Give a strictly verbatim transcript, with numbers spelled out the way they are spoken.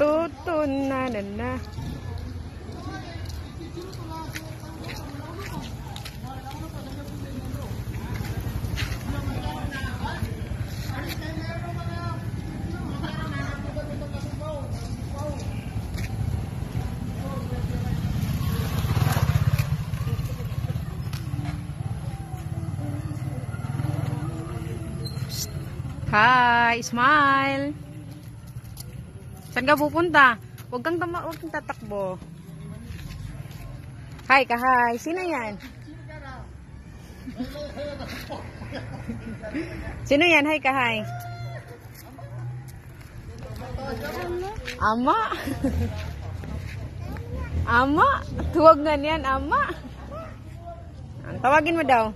tutun na na na. Hi, smile. Saan ka pupunta? Huwag kang tama, huwag kang tatakbo. Hi ka, hi. Sino yan? Sino yan? Hi ka, hi. Ama. Ama. Tuwag nga niyan, ama. Tawagin mo daw.